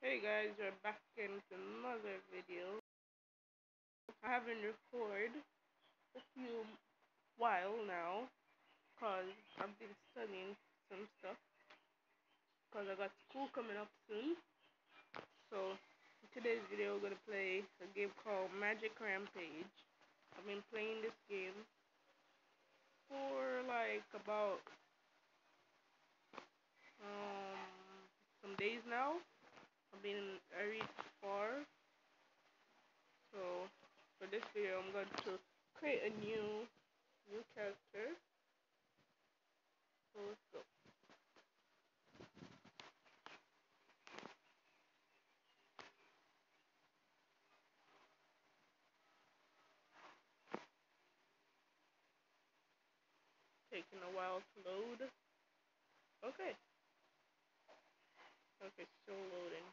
Hey guys, we're back into another video. I haven't recorded a few while now because I've been studying some stuff because I got school coming up soon. So in today's video we're gonna play a game called Magic Rampage. I've been playing this game for like about some days now. I reached far. So for this video I'm going to create a new character. So let's go. Taking a while to load. Okay. Okay, still loading.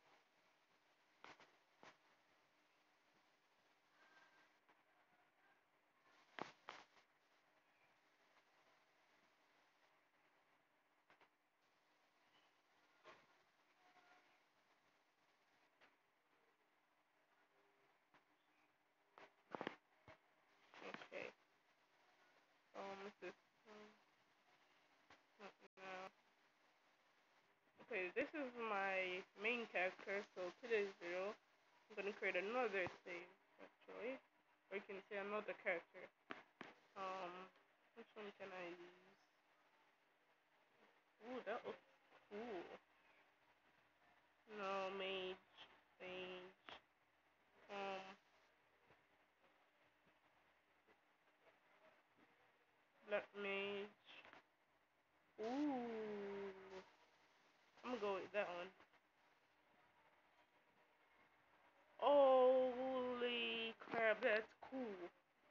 Okay. This is no. Okay, this is my main character. So today's video, I'm gonna create another save actually, or you can say another character. Um, which one can I use? Ooh, that looks cool. No, mage. Um, black mage. Ooh, I'm gonna go with that one. Holy crap, that's cool.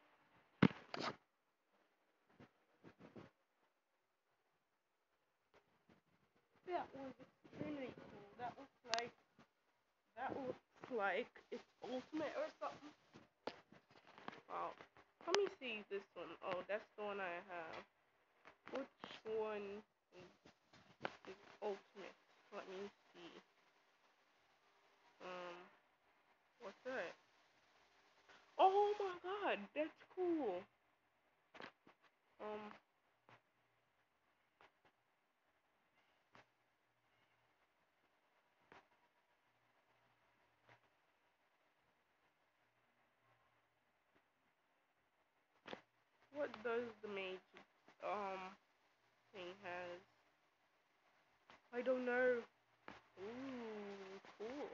That was extremely cool. That looks like it's ultimate or something. Wow. Let me see this one. Oh, that's the one I have. Which one is ultimate? Let me see. Um, what's that? Oh my god, that's cool. Um, what does the mage thing has? I don't know. Ooh, cool.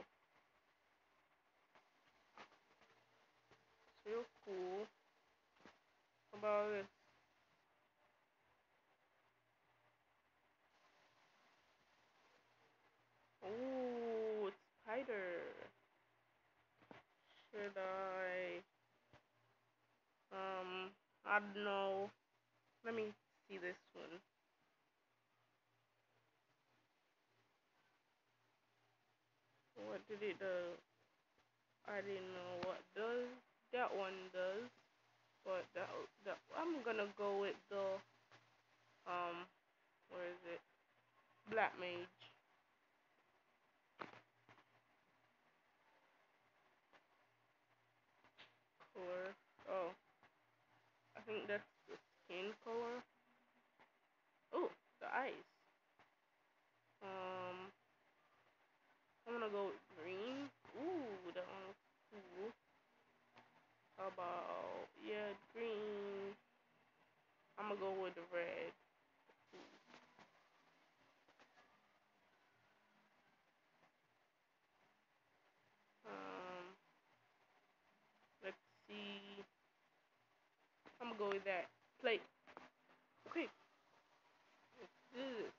It's real cool. How about this? Ooh, it's spider. Should I don't know. Let me see this one. What did it do? I didn't know what does that one does, but that I'm gonna go with the where is it? Black mage color. Oh, I think that's the skin color. Oh, the eyes. Um, I'm gonna go with green. Ooh, that one looks cool. How about yeah, green? I'm gonna go with the red. Um, let's see. I'm gonna go with that. Plate. Okay. Let's do this.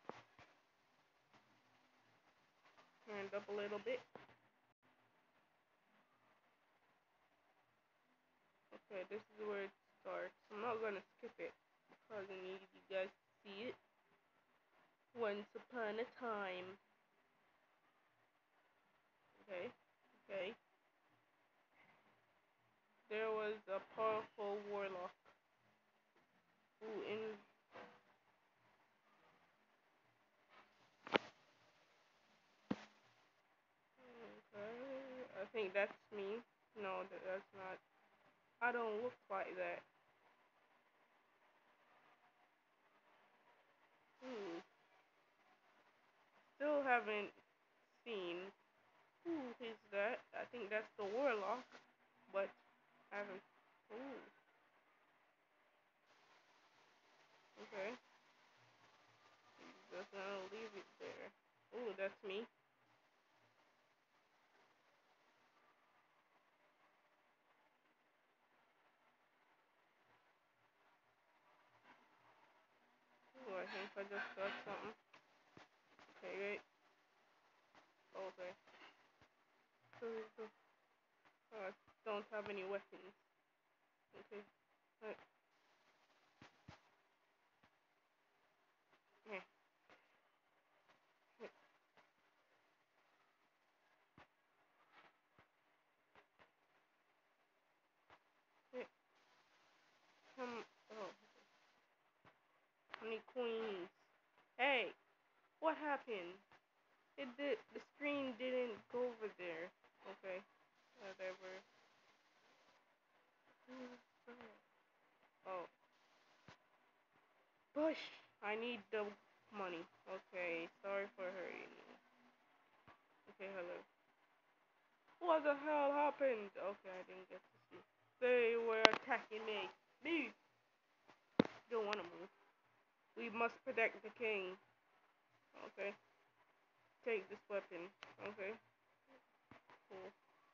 Turned up a little bit. Okay, this is where it starts. I'm not gonna skip it because I need you guys to see it. Once upon a time. Okay, okay. There was a powerful warlock who in think that's me. No, that's not. I don't look like that. Hmm. Still haven't seen who is that. I think that's the warlock, but I haven't. Ooh. Okay. Just gonna leave it there. Ooh, that's me. Ooh, I think I just got something. Okay, wait. Okay. I don't have any weapons. Okay. Right. Yeah. Yeah. Yeah. Oh, how many queens? Hey, what happened? It did. The screen didn't go over there. Okay. Whatever. Oh, Bush. I need the money. Okay. Sorry for hurting you. Okay. Hello. What the hell happened? Okay, I didn't get to see. They were attacking me. Me. Don't want to move. We must protect the king. Okay. Take this weapon. Okay. Cool.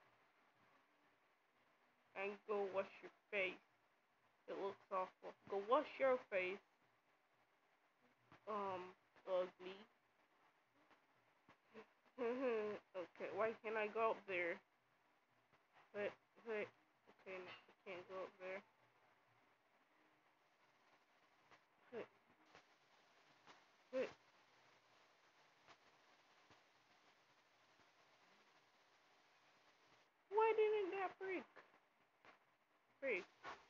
And go wash your face. It looks awful. Go wash your face. Ugly. Okay, why can't I go up there? But, okay, no, I can't go up there. But, but, why didn't that break? Break.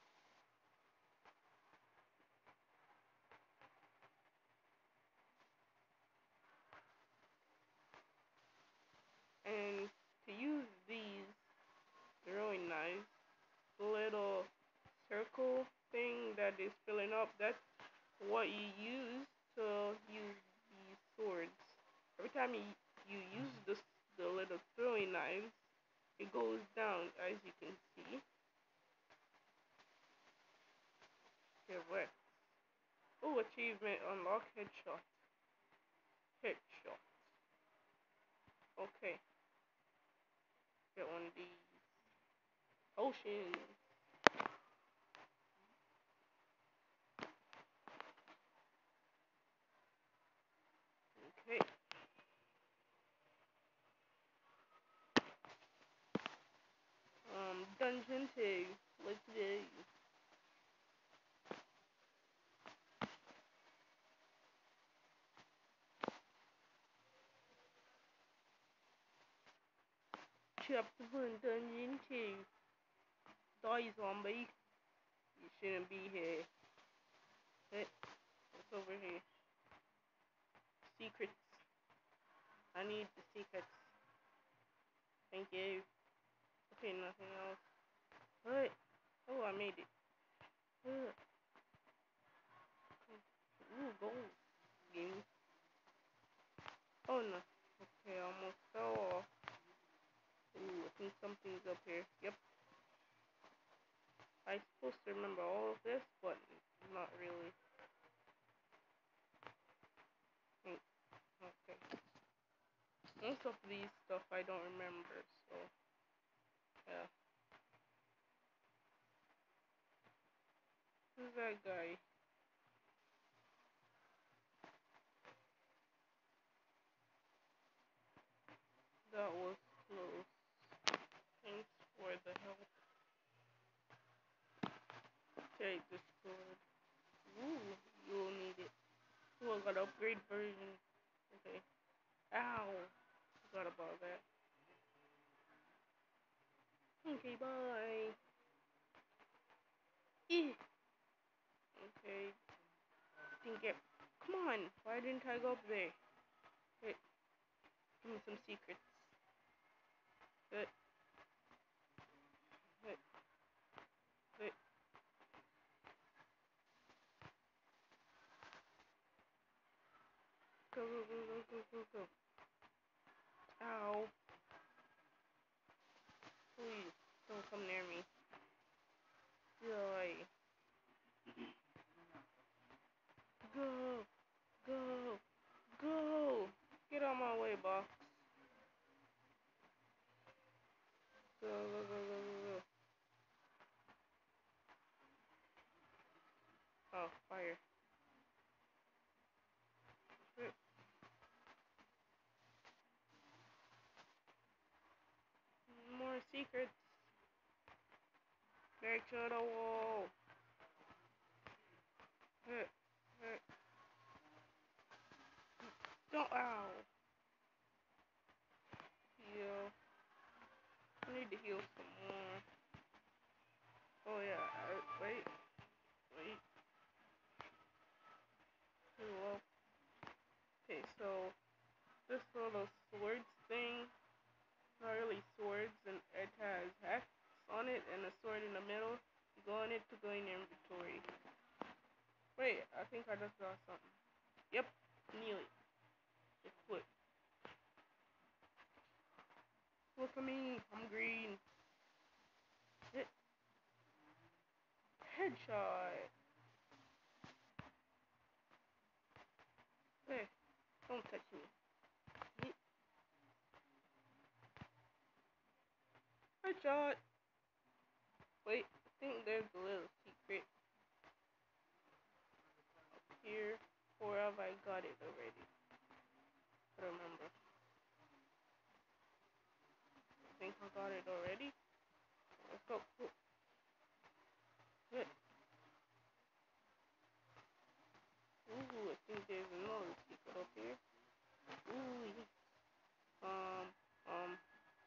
And to use these throwing knives, the little circle thing that is filling up, that's what you use to use these swords. Every time you use the little throwing knives, it goes down, as you can see. Correct. Oh, achievement unlock headshot. Headshot. Okay, get one of these potions. Okay. Dungeon 2. Let's do. Chapter 1, Dungeon 2. Die, zombie. You shouldn't be here. Hey, what's over here? Secrets. I need the secrets. Thank you. Okay, nothing else. What? Oh, I made it. Ooh, gold. Game. Oh, no. Okay, almost fell off. Ooh, I think something's up here. Yep. I'm supposed to remember all of this, but not really. Okay. Most of these stuff I don't remember, so yeah. Who's that guy? That was close. Thanks for the help. Take this sword. Ooh, you'll need it. Ooh, I got an upgrade version. Okay. Ow. Forgot about that. Okay, bye. Eh. Okay. Didn't get. Come on. Why didn't I go up there? Wait. Give me some secrets. Good. box. Go, go, go, go, go, go. Oh, fire. Shit. More secrets. Back to the wall. Hit, hit. Don't, ow. Heal. I need to heal some more. Oh yeah, wait, wait. Too low. Okay, so this little swords thing, not really swords, and it has X on it and a sword in the middle. You go on it to go in your inventory. Wait, I think I just got something. Yep, nearly. Equip. Look at me, I'm green. Hit. Headshot. Hey, don't touch me. Hit. Headshot. Wait, I think there's a little secret here. Or have I got it already? I don't remember. I think I got it already. Let's go. Hit. Ooh, I think there's another secret up here. Ooh, yes. Um,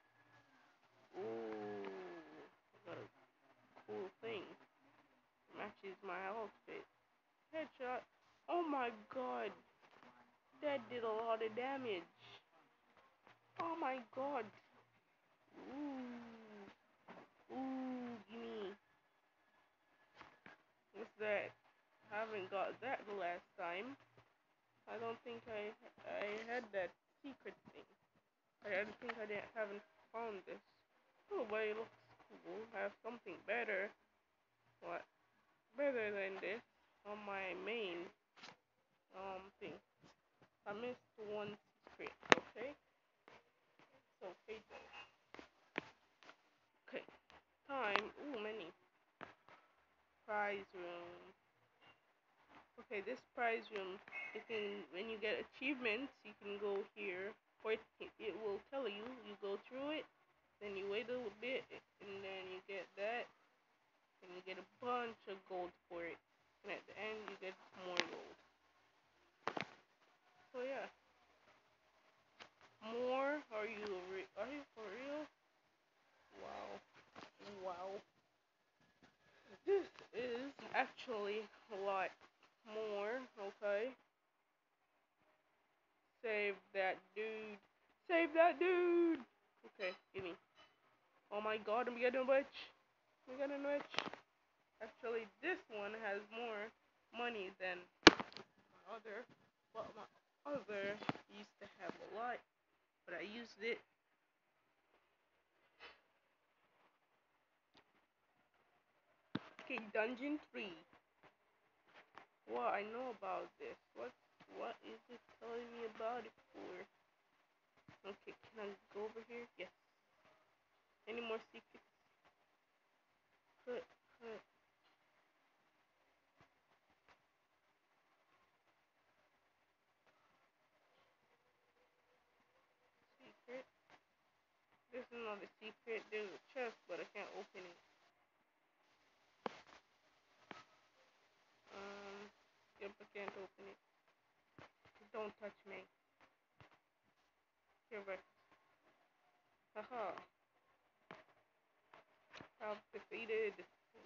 ooh, I got a cool thing. Matches my outfit. Headshot. Oh my god, that did a lot of damage. Oh my god. Ooh, ooh, gimme. What's that? I haven't got that the last time. I don't think I had that secret thing. I don't think haven't found this. Oh, but it looks cool. I have something better. What? Better than this on my main thing. I missed one secret. Okay. So okay though. Okay. Time. Ooh, many. Prize room. Okay, this prize room. You can when you get achievements, you can go here, or it will tell you. You go through it, then you wait a little bit, and then you get that, and you get a bunch of gold for it. And at the end, you get more gold. So yeah. More? Are you for real? Wow. Wow. This is actually a lot more, okay? Save that dude. Save that dude! Okay, gimme. Oh my god, I'm getting rich. I'm getting rich. Actually, this one has more money than my other. Well, my other used to have a lot, but I used it. Okay, Dungeon 3. What I know about this. What is it telling me about it for? Okay, can I go over here? Yes. Any more secrets? Cut, cut. Secret. There's another secret. There's a chest, but I can't open it. Um, yep, I can't open it. Don't touch me. Here, Rex. Haha. I've defeated.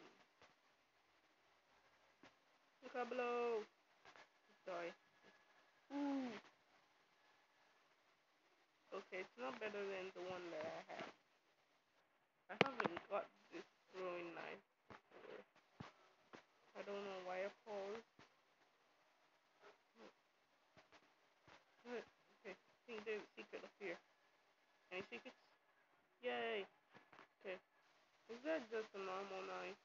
Look how below. Sorry. Ooh. Okay, it's not better than the one that I had. I haven't got this throwing knife before. I don't know why I paused. Good. Okay, I think there's a secret up here. Any secrets? Yay. Okay. Is that just a normal knife?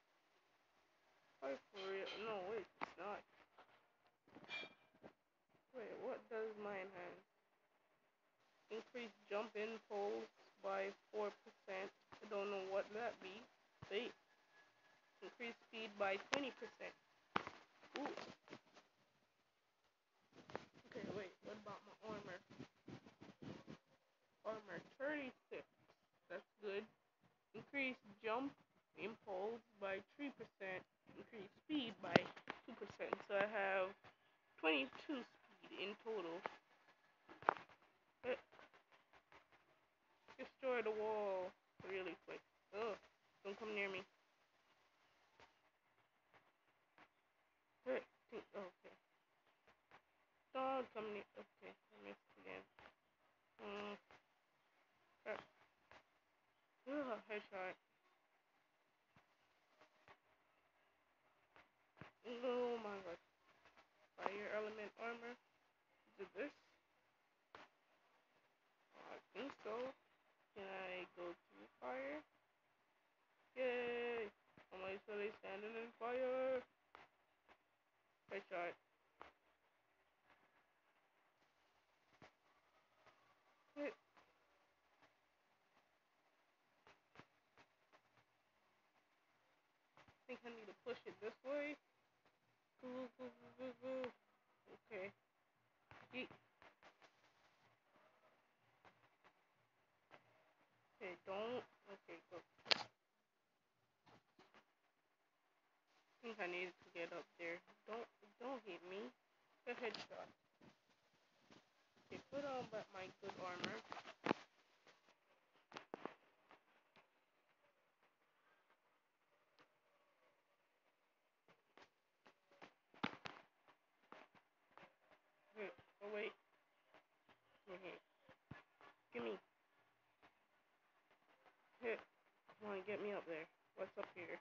Oh, for real? No, wait, it's not. Wait, what does mine have? Increase jump impulse by 4%. I don't know what that be. Wait. Increase speed by 20%. Ooh. Okay, wait. What about my armor? Armor 36. That's good. Increase jump impulse by 3%. Increase speed by 2%. So I have 22 speed in total. Destroy the wall really quick. Ugh. Don't come near me. Okay. Don't come near. Okay. I missed again. Crap. Ugh. Headshot. Oh my god. Fire element armor. Is it this? I think so. Can I go to fire? Yay! Am I still standing in fire? Headshot. Hit. I think I need to push it this way. Go, go, go, go, go. Okay. Yeet. Okay, don't. Okay, go. I think I needed to get up there. Don't hit me. A headshot. Okay, put on back my good armor. Hit. Oh wait. Hit. Gimme. Hit. Come on, get me up there. What's up here?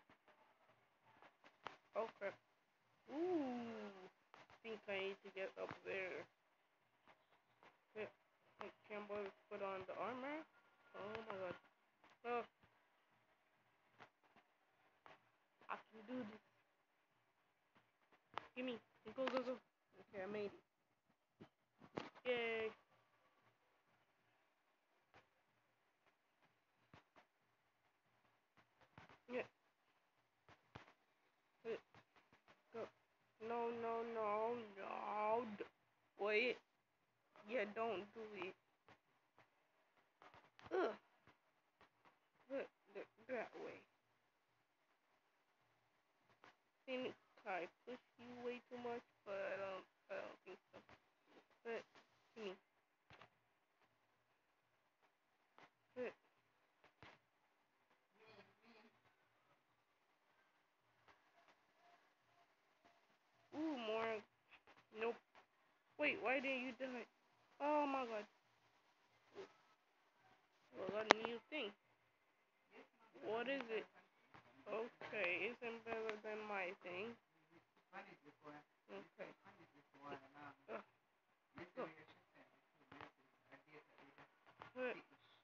Oh crap. Ooh. Think I need to get up there. Hit. Hey, Campbell, put on the armor. Oh my god. Oh. I can do this. Gimme. Go, go, go. Okay, I made it. Yay. Yeah. Hit. Go. No, no, no, no. Wait. Yeah, don't do it. Ugh. That way. Think I push you way too much, but I don't think so. But, gimme. But, ooh, more. Nope. Wait, why didn't you do it? Oh my god. Well, got a new thing. What is it? Okay, isn't better than my thing. Okay. Ugh. Ugh. But,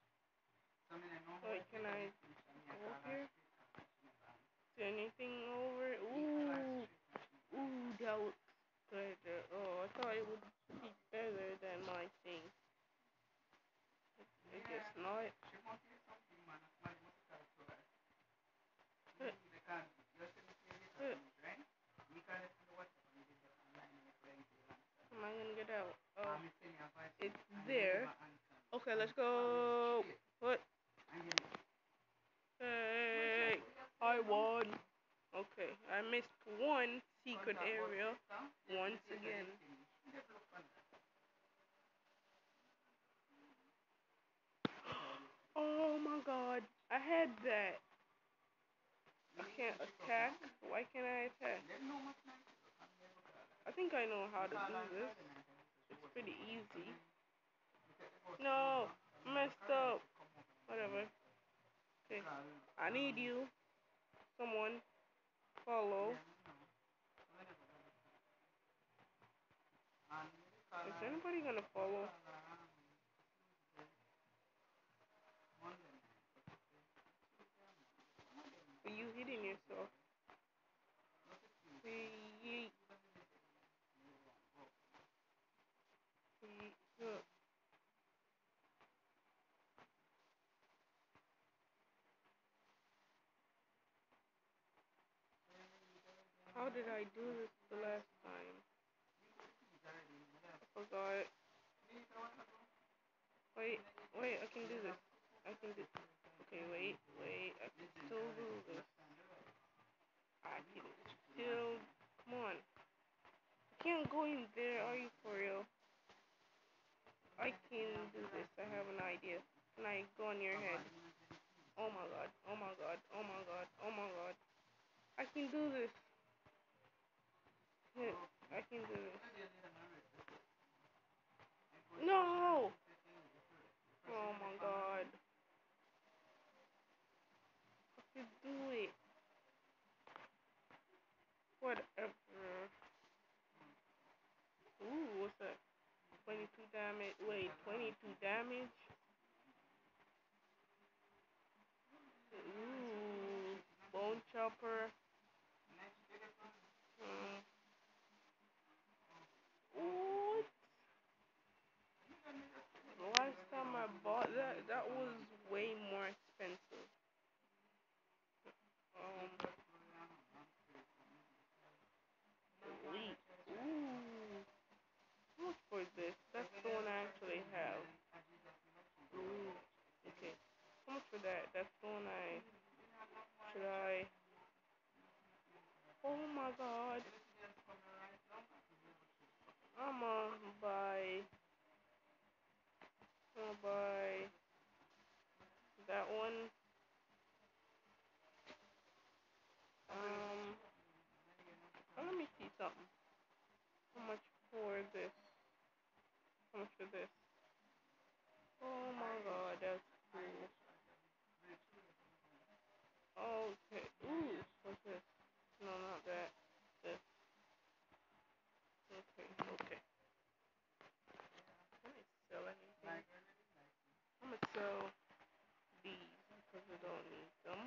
wait, can I go here? Is there anything over? Ooh. Ooh, that looks good. Oh, I thought it would be better than my thing. I guess not. But, am I gonna get out? Oh, it's there. Okay, let's go. What? Hey, I won. Okay, I missed one secret area once again. Oh my god, I had that. I can't attack. Why can't I attack? I think I know how to do this. It's pretty easy. No, messed up. Whatever. Okay, I need you. Someone follow. Is anybody gonna follow? Are you hitting yourself? Yeet. Yeet. How did I do this the last time? I forgot. Wait, wait, I can do this. I can do. Okay, wait, wait. I can still do this. I can still. Come on. I can't go in there. Are you for real? I can do this. I have an idea. Can I go on your head? Oh my god. Oh my god. Oh my god. Oh my god. I can do this. I can do this. No! Oh my god. I can do it. Whatever. Ooh, what's that? 22 damage. Wait, 22 damage? Ooh. Bone chopper. Hmm. What? The last time I bought that was way more expensive. Wait. Ooh. Look for this. That's the one I actually have. Ooh. Okay. How much for that? That's the one I. Should I? Oh my god. I'ma buy. I'ma buy that one. Um. Let me see something. How much for this? How much for this? Oh my god, that's cool. Okay. Ooh, what's this? No, not that. This. Okay, okay. Can I sell anything? I'm gonna sell these because I don't need them.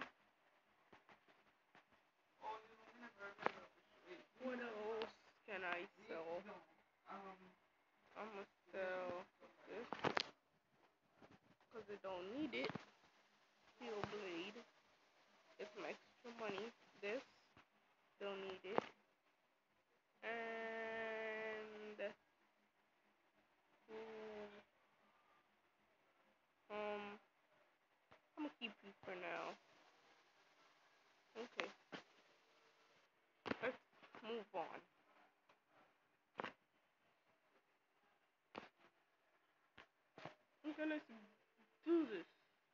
What else can I sell? I'm gonna sell this because I don't need it. Steel blade. It's some extra money. This. Don't need it. And mm, I'm gonna keep you for now. Okay, let's move on. Okay, let's do this.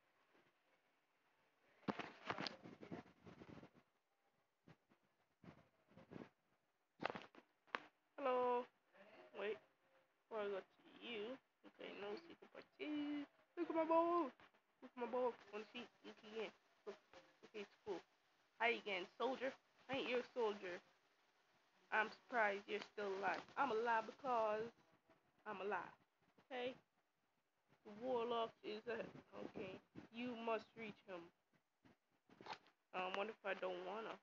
Hello. Wait, before I go to you. Okay, no secret party. Look at my ball. Look at my ball. One feet. Look again. Look. Okay, it's cool. Hi again, soldier. I ain't your soldier. I'm surprised you're still alive. I'm alive because I'm alive. Okay? The warlock is a. Okay. You must reach him. What if I don't wanna?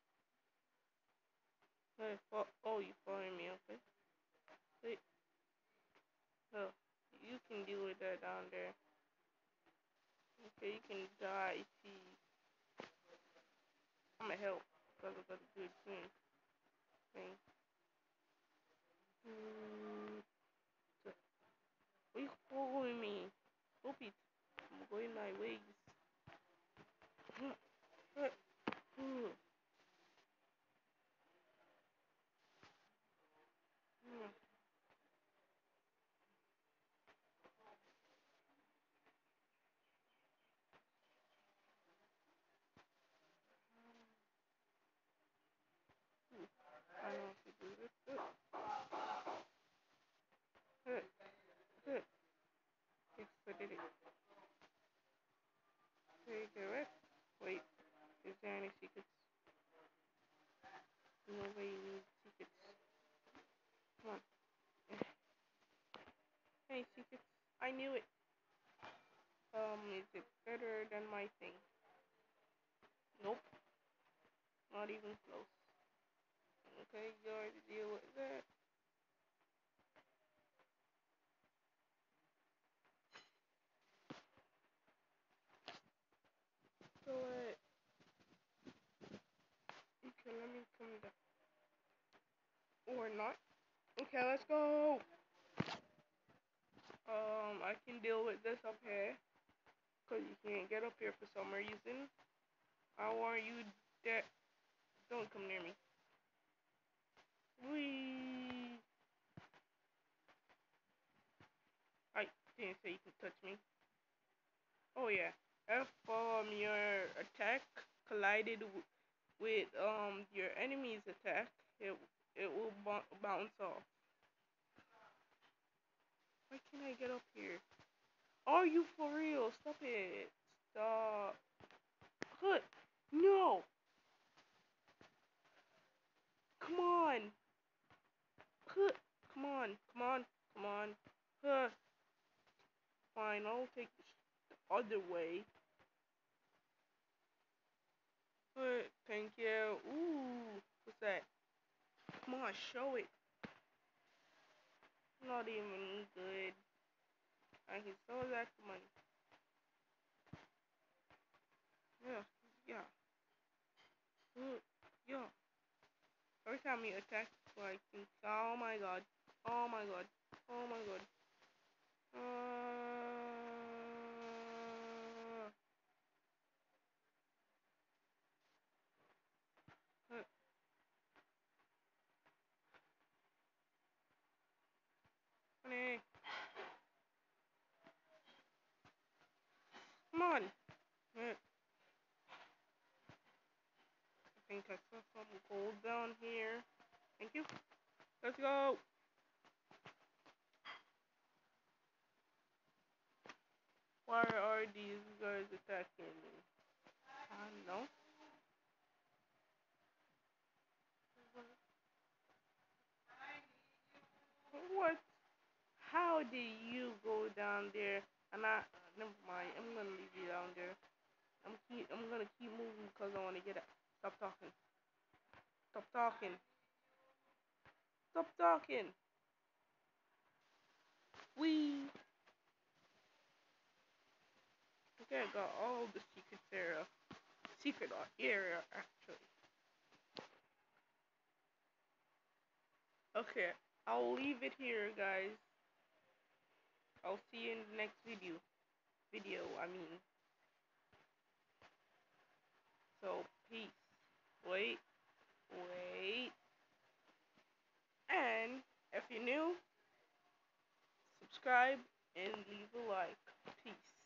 Hey, oh, you following me? Okay. Wait. No. You can deal with that down there. Okay, you can die. See, I'ma help because I got a good thing. Mm, so, why you following me? Stop it. I'm going my ways. I know if you do this. Good. Good. Yes, I did it. Okay, correct. Wait, is there any secrets? No way you need secrets. Come on. Any secrets? I knew it. Is it better than my thing? Nope. Not even close. Okay, you already deal with that. So, okay, let me come down. Okay, let's go. I can deal with this up here, cause you can't get up here for some reason. I warn you that don't come near me. Wee. I didn't say you can touch me. Oh yeah. If your attack collided with your enemy's attack, it will bounce off. Why can't I get up here? Are you for real? Stop it. Stop. Good. No. Come on. Good. Come on. Come on. Come on. Huh. Fine. I'll take the other way. Good. Thank you. Ooh. What's that? Come on. Show it. Not even good. I can sell that money. Yeah. Yeah. Yeah. Every time you attack, like, oh my god. Oh my god. Oh my god. Uh, honey, come on. I think I saw some gold down here. Thank you. Let's go. Why are these guys attacking me? I don't know. What? How did you go down there? And never mind. I'm gonna leave you down there. I'm gonna keep moving because I want to get it. Stop talking. Stop talking. Stop talking. We. Okay, I got all the secret area. Secret area, actually. Okay, I'll leave it here, guys. I'll see you in the next video. I mean. So, peace. Wait, wait. And if you're new, subscribe and leave a like. Peace.